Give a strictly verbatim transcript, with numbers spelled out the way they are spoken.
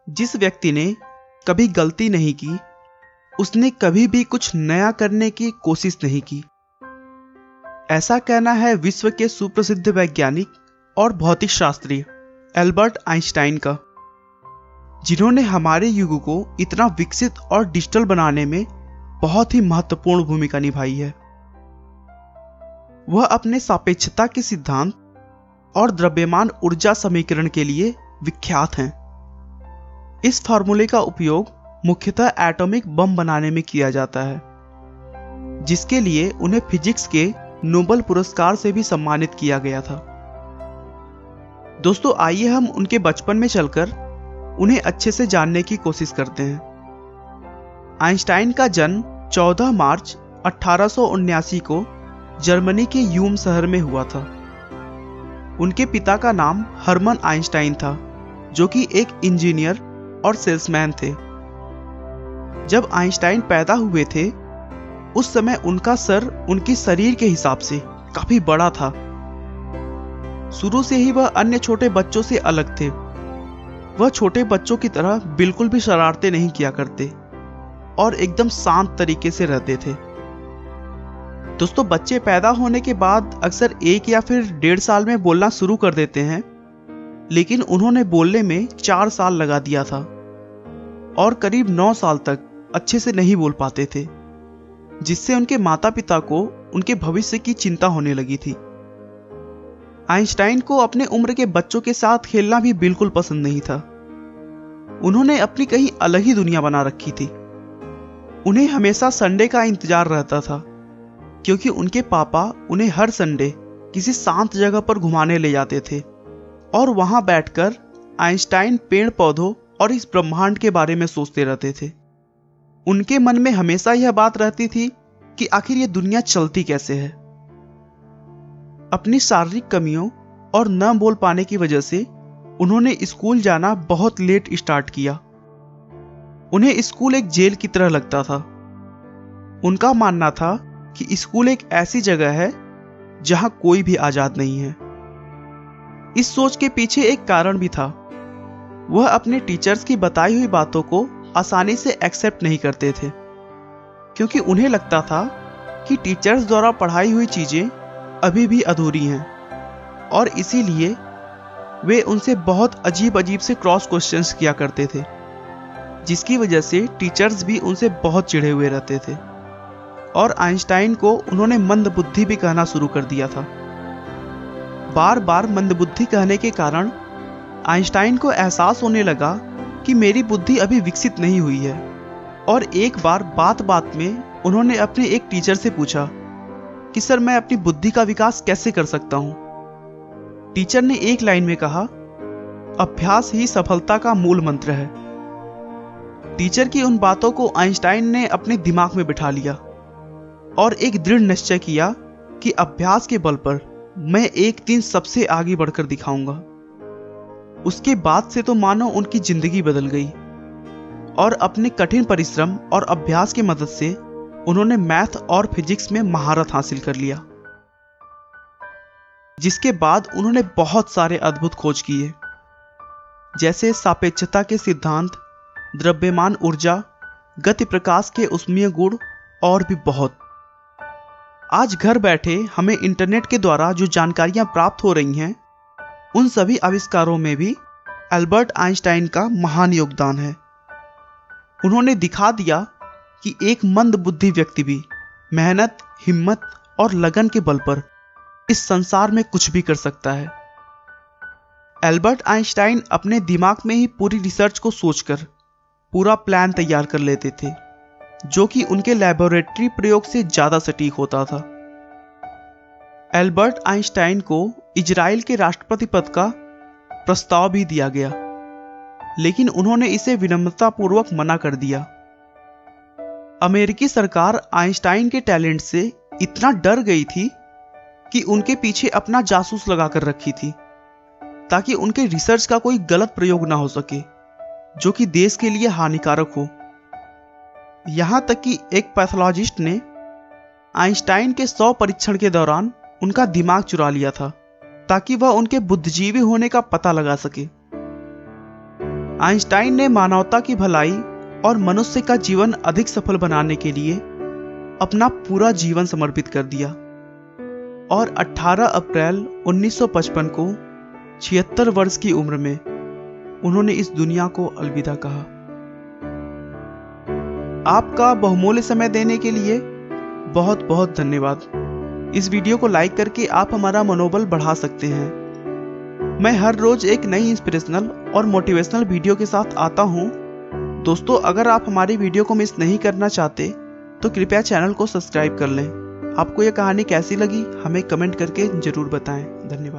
जिस व्यक्ति ने कभी गलती नहीं की, उसने कभी भी कुछ नया करने की कोशिश नहीं की। ऐसा कहना है विश्व के सुप्रसिद्ध वैज्ञानिक और भौतिक शास्त्री एल्बर्ट आइंस्टाइन का, जिन्होंने हमारे युग को इतना विकसित और डिजिटल बनाने में बहुत ही महत्वपूर्ण भूमिका निभाई है। वह अपने सापेक्षता के सिद्धांत और द्रव्यमान ऊर्जा समीकरण के लिए विख्यात हैं। इस फार्मूले का उपयोग मुख्यतः एटॉमिक बम बनाने में किया जाता है, जिसके लिए उन्हें फिजिक्स के नोबेल पुरस्कार से भी सम्मानित किया गया था। दोस्तों, आइए हम उनके बचपन में चलकर उन्हें अच्छे से जानने की कोशिश करते हैं। आइंस्टाइन का जन्म चौदह मार्च अठारह सौ उन्यासी को जर्मनी के यूम शहर में हुआ था। उनके पिता का नाम हर्मन आइंस्टाइन था, जो कि एक इंजीनियर और सेल्समैन थे। जब आइंस्टाइन पैदा हुए थे, उस समय उनका सर उनके शरीर के हिसाब से काफी बड़ा था। शुरू से ही वह अन्य छोटे बच्चों से अलग थे। वह छोटे बच्चों की तरह बिल्कुल भी शरारतें नहीं किया करते और एकदम शांत तरीके से रहते थे। दोस्तों, बच्चे पैदा होने के बाद अक्सर एक या फिर डेढ़ साल में बोलना शुरू कर देते हैं, लेकिन उन्होंने बोलने में चार साल लगा दिया था और करीब नौ साल तक अच्छे से नहीं बोल पाते थे, जिससे उनके माता पिता को उनके भविष्य की चिंता होने लगी थी। आइंस्टाइन को अपने उम्र के बच्चों के साथ खेलना भी बिल्कुल पसंद नहीं था। उन्होंने अपनी कहीं अलग ही दुनिया बना रखी थी। उन्हें हमेशा संडे का इंतजार रहता था, क्योंकि उनके पापा उन्हें हर संडे किसी शांत जगह पर घुमाने ले जाते थे और वहां बैठकर आइंस्टाइन पेड़ पौधों और इस ब्रह्मांड के बारे में सोचते रहते थे। उनके मन में हमेशा यह बात रहती थी कि आखिर यह दुनिया चलती कैसे है। अपनी शारीरिक कमियों और न बोल पाने की वजह से उन्होंने स्कूल जाना बहुत लेट स्टार्ट किया। उन्हें स्कूल एक जेल की तरह लगता था। उनका मानना था कि स्कूल एक ऐसी जगह है जहां कोई भी आजाद नहीं है। इस सोच के पीछे एक कारण भी था। वह अपने टीचर्स की बताई हुई बातों को आसानी से एक्सेप्ट नहीं करते थे, क्योंकि उन्हें लगता था कि टीचर्स द्वारा पढ़ाई हुई चीजें अभी भी अधूरी हैं और इसीलिए वे उनसे बहुत अजीब अजीब से क्रॉस क्वेश्चंस किया करते थे, जिसकी वजह से टीचर्स भी उनसे बहुत चिढ़े हुए रहते थे और आइंस्टाइन को उन्होंने मंदबुद्धि भी कहना शुरू कर दिया था। बार बार मंदबुद्धि कहने के कारण आइंस्टाइन को एहसास होने लगा कि मेरी बुद्धि अभी विकसित नहीं हुई है, और एक बार बात बात में उन्होंने अपने एक टीचर से पूछा कि सर, मैं अपनी बुद्धि का विकास कैसे कर सकता हूं। टीचर ने एक लाइन में कहा, अभ्यास ही सफलता का मूल मंत्र है। टीचर की उन बातों को आइंस्टाइन ने अपने दिमाग में बिठा लिया और एक दृढ़ निश्चय किया कि अभ्यास के बल पर मैं एक दिन सबसे आगे बढ़कर दिखाऊंगा। उसके बाद से तो मानो उनकी जिंदगी बदल गई और अपने कठिन परिश्रम और अभ्यास की मदद से उन्होंने मैथ और फिजिक्स में महारत हासिल कर लिया, जिसके बाद उन्होंने बहुत सारे अद्भुत खोज किए, जैसे सापेक्षता के सिद्धांत, द्रव्यमान ऊर्जा, गति प्रकाश के ऊष्मीय गुण और भी बहुत। आज घर बैठे हमें इंटरनेट के द्वारा जो जानकारियां प्राप्त हो रही हैं, उन सभी आविष्कारों में भी एल्बर्ट आइंस्टाइन का महान योगदान है। उन्होंने दिखा दिया कि एक मंदबुद्धि व्यक्ति भी मेहनत, हिम्मत और लगन के बल पर इस संसार में कुछ भी कर सकता है। एल्बर्ट आइंस्टाइन अपने दिमाग में ही पूरी रिसर्च को सोचकर पूरा प्लान तैयार कर लेते थे, जो कि उनके लैबोरेटरी प्रयोग से ज्यादा सटीक होता था। एल्बर्ट आइंस्टाइन को इजराइल के राष्ट्रपति पद का प्रस्ताव भी दिया गया, लेकिन उन्होंने इसे विनम्रतापूर्वक मना कर दिया। अमेरिकी सरकार आइंस्टाइन के टैलेंट से इतना डर गई थी कि उनके पीछे अपना जासूस लगाकर रखी थी, ताकि उनके रिसर्च का कोई गलत प्रयोग ना हो सके जो कि देश के लिए हानिकारक हो। यहां तक कि एक पैथोलॉजिस्ट ने आइंस्टाइन के सौ परीक्षण के दौरान उनका दिमाग चुरा लिया था, ताकि वह उनके बुद्धिजीवी होने का पता लगा सके। आइंस्टाइन ने मानवता की भलाई और मनुष्य का जीवन अधिक सफल बनाने के लिए अपना पूरा जीवन समर्पित कर दिया और अठारह अप्रैल उन्नीस सौ पचपन को छिहत्तर वर्ष की उम्र में उन्होंने इस दुनिया को अलविदा कहा। आपका बहुमूल्य समय देने के लिए बहुत बहुत धन्यवाद। इस वीडियो को लाइक करके आप हमारा मनोबल बढ़ा सकते हैं। मैं हर रोज एक नई इंस्पिरेशनल और मोटिवेशनल वीडियो के साथ आता हूं। दोस्तों, अगर आप हमारी वीडियो को मिस नहीं करना चाहते तो कृपया चैनल को सब्सक्राइब कर लें। आपको यह कहानी कैसी लगी हमें कमेंट करके जरूर बताएं। धन्यवाद।